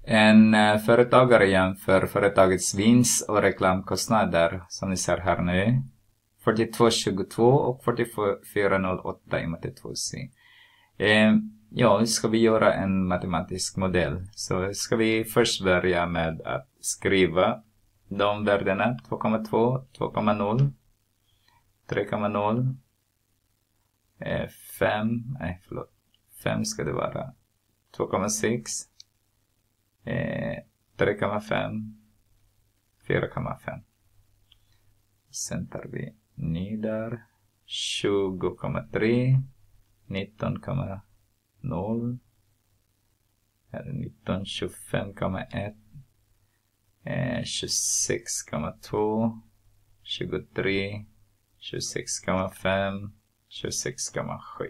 En företagare jämför företagets vinst och reklamkostnader som ni ser här nu. 4222 och 4408 i matte 2C. Ja, ska vi göra en matematisk modell. Så ska vi först börja med att skriva de värdena. 2,2, 2,0, 3,0, 5 ska det vara. 2,6, 3,5, 4,5. Sen tar vi ny där. 20,3, 19,0, 19, 25,1, 26,2, 23, 26,5, 26,7.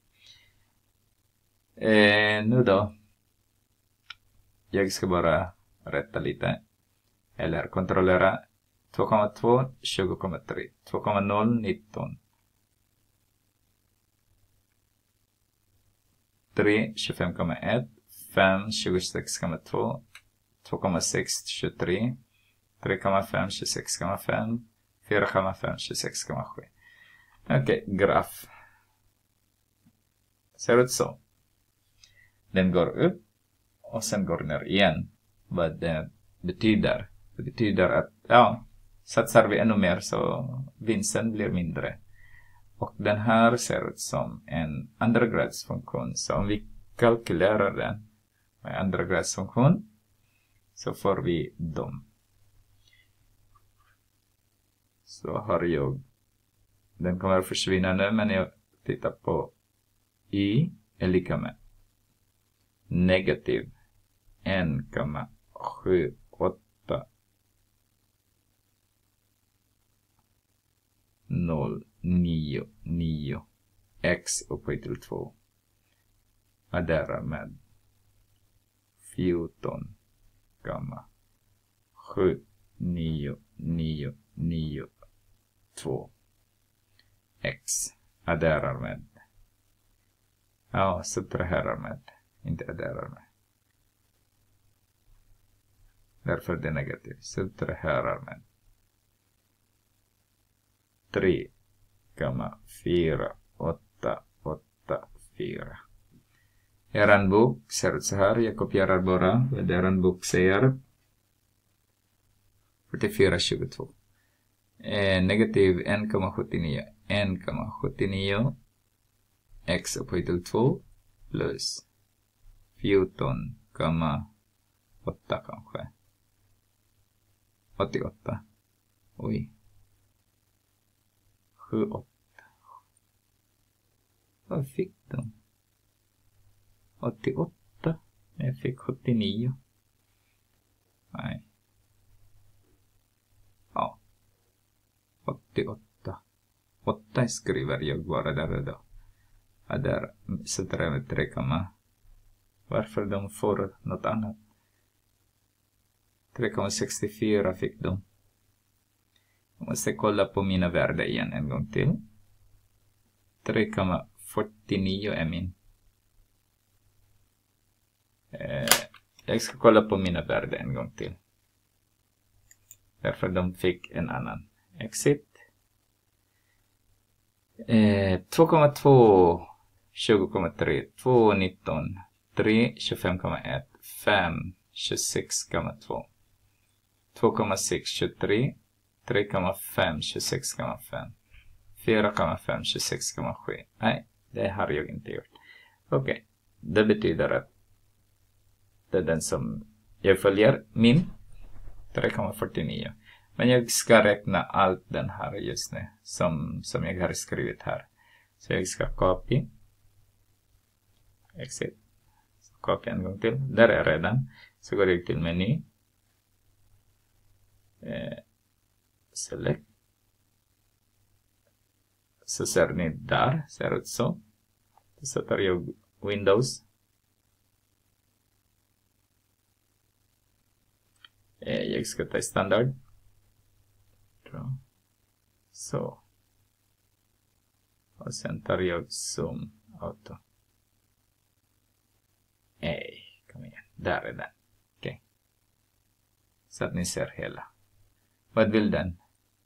Nu då. Jag ska bara rätta lite. Eller kontrollera. 2,2, 20,3. 2,0, 19. 3, 25,1. 5, 26,2. 2,6, 23. 3,5, 26,5. 4,5, 26,7. Okej, graf. Ser ut så. Den går upp. Och sen går ner igen. Vad det betyder. Det betyder att, ja, satsar vi ännu mer så vinsten blir mindre. Och den här ser ut som en andragradsfunktion. Så om vi kalkylerar den med andragradsfunktion så får vi dem. Så har jag, den kommer att försvinna nu, men jag tittar på y är lika med negativ 1,78099 x upphöjt till 2 adderar med 14,79992 x adderar med, ja, subtraherar med, inte adderar med. Därför det är negativt. Subtraherar med 3,4884. Er bok ser ut så här. Jag kopierar bara vad er bok säger. 44,22. Negativ 1,79. 1,79 x upphöjt till 2 plus 14,8 kanske. 88. Oj. 78. Vad fick de? 88. Jag fick 79. Nej. Ja. 88. 8 skriver jag bara där då. Ja, där sätter jag med 3, varför de får något annat. 3,64 fick de. Jag måste kolla på mina värden igen en gång till. 3,49 är min. Jag ska kolla på mina värden en gång till. Därför de fick en annan. Exit. 2,2 20,3 2,19 3 25,1 5 26,2 2,6 23 3,5 26,5 4,5 26,7. Nej, det har jag inte gjort. Okej, det betyder att det är den som jag följer, min 3,49. Men jag ska räkna allt den här just nu som jag har skrivit här. Så jag ska copy. Exit. Så copy en gång till. Där är redan. Så går jag till meny. Select. Så ser ni där. Ser ut så. Så tar jag Windows. Jag ska ta standard. Så. Och sen tar jag zoom auto. Kom igen. Där är den. Okej. Så att ni ser hela. Vad vill den?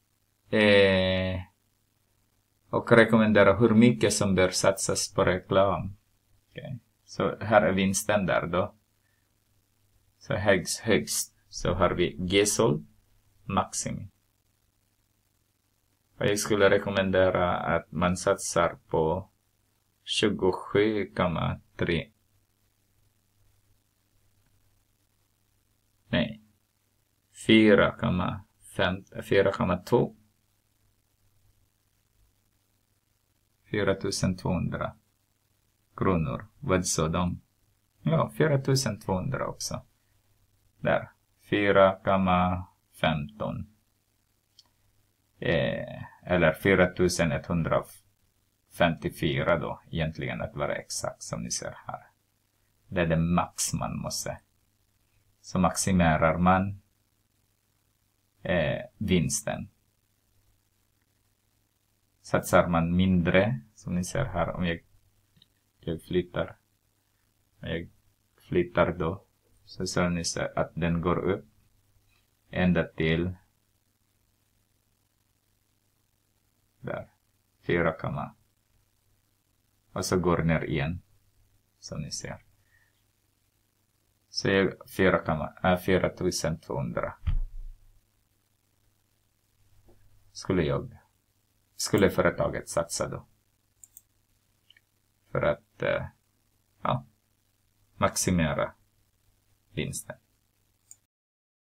Och rekommendera hur mycket som bör satsas på reklam. Okay. Så här är vinsten där då. Så högst. Så har vi GSOL Maximi. Och jag skulle rekommendera att man satsar på 27,3. Nej. 4,2. 4200 kronor. Vad sa de? Ja, 4200 också. Där. 4,15. Eller 4154 då. Egentligen att vara exakt som ni ser här. Det är det max man måste. Så maximerar man vinsten. Satsar man mindre, som ni ser här, om jag flyttar då, så ser ni att den går upp ända till där 4, och så går ner igen, som ni ser. Så 4200 skulle företaget satsa då. För att maximera vinsten.